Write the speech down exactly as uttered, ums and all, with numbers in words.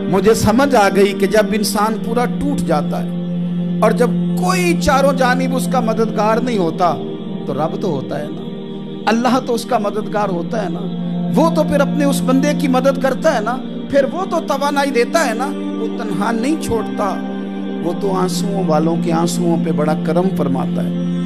मुझे समझ आ गई कि जब इंसान पूरा टूट जाता है और जब कोई चारों जानिब उसका मददगार नहीं होता तो रब तो होता है ना, अल्लाह तो उसका मददगार होता है ना। वो तो फिर अपने उस बंदे की मदद करता है ना, फिर वो तो तवानाई देता है ना, वो तन्हा नहीं छोड़ता, वो तो आंसुओं वालों के आंसुओं पे बड़ा करम फरमाता है।